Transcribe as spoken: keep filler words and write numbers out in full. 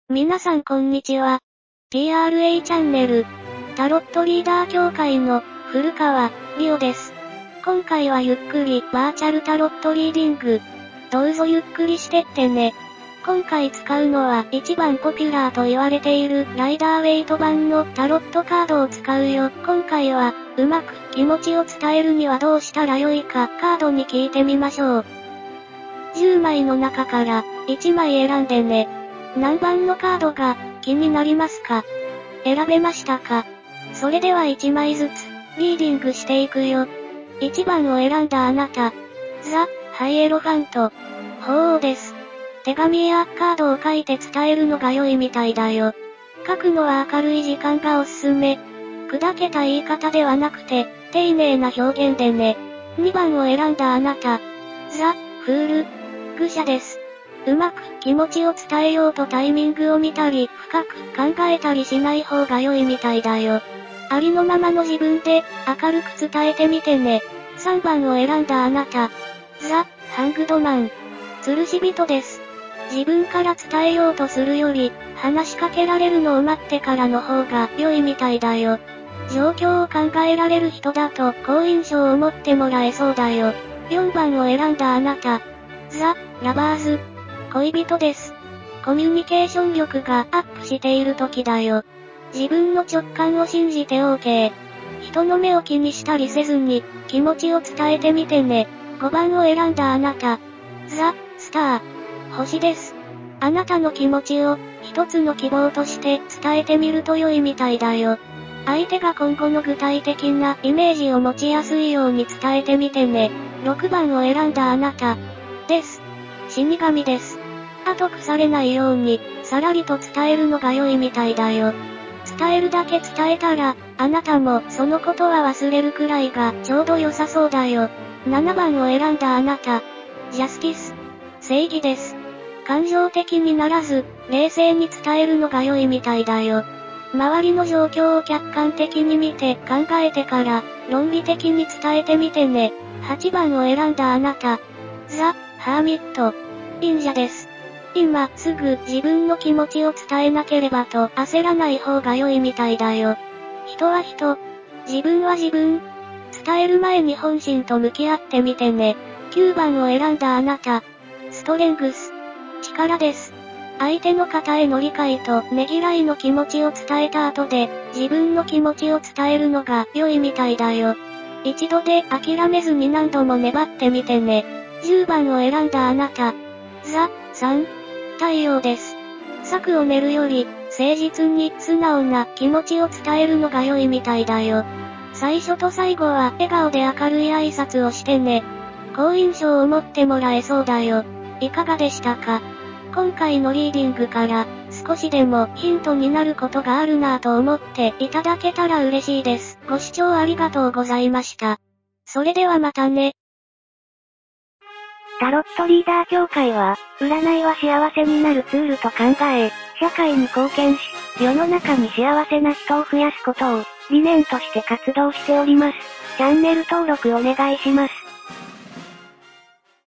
皆さんこんにちは。ティーアールエー チャンネル、タロットリーダー協会の古川リオです。今回はゆっくりバーチャルタロットリーディング。どうぞゆっくりしてってね。今回使うのは一番ポピュラーと言われているライダーウェイト版のタロットカードを使うよ。今回はうまく気持ちを伝えるにはどうしたらよいかカードに聞いてみましょう。じゅうまいの中からいちまい選んでね。何番のカードが気になりますか？選べましたか？それではいちまいずつリーディングしていくよ。いちばんを選んだあなた。ザ・ハイエロファント。鳳凰です。手紙やカードを書いて伝えるのが良いみたいだよ。書くのは明るい時間がおすすめ。砕けた言い方ではなくて、丁寧な表現でね。にばんを選んだあなた。ザ・フール。愚者です。うまく気持ちを伝えようとタイミングを見たり、深く考えたりしない方が良いみたいだよ。ありのままの自分で明るく伝えてみてね。さんばんを選んだあなた。ザ・ハングドマン。吊るし人です。自分から伝えようとするより、話しかけられるのを待ってからの方が良いみたいだよ。状況を考えられる人だと好印象を持ってもらえそうだよ。よんばんを選んだあなた。ザ・ラバーズ。恋人です。コミュニケーション力がアップしている時だよ。自分の直感を信じて オーケー。人の目を気にしたりせずに、気持ちを伝えてみてね。ごばんを選んだあなた。ザ・スター。星です。あなたの気持ちを、一つの希望として伝えてみると良いみたいだよ。相手が今後の具体的なイメージを持ちやすいように伝えてみてね。ろくばんを選んだあなた。です。死神です。後腐れないように、さらりと伝えるのが良いみたいだよ。伝えるだけ伝えたら、あなたもそのことは忘れるくらいがちょうど良さそうだよ。ななばんを選んだあなた。ジャスティス。正義です。感情的にならず、冷静に伝えるのが良いみたいだよ。周りの状況を客観的に見て考えてから、論理的に伝えてみてね。はちばんを選んだあなた。ザ・ハーミット。忍者です。今すぐ自分の気持ちを伝えなければと焦らない方が良いみたいだよ。人は人。自分は自分。伝える前に本心と向き合ってみてね。きゅうばんを選んだあなた。ストレングス。力です。相手の方への理解とねぎらいの気持ちを伝えた後で、自分の気持ちを伝えるのが良いみたいだよ。一度で諦めずに何度も粘ってみてね。じゅうばんを選んだあなた。ザ・サン。太陽です。策を練るより、誠実に素直な気持ちを伝えるのが良いみたいだよ。最初と最後は笑顔で明るい挨拶をしてね。好印象を持ってもらえそうだよ。いかがでしたか？今回のリーディングから、少しでもヒントになることがあるなぁと思っていただけたら嬉しいです。ご視聴ありがとうございました。それではまたね。 タロットリーダー協会は、占いは幸せになるツールと考え、社会に貢献し、世の中に幸せな人を増やすことを、理念として活動しております。チャンネル登録お願いします。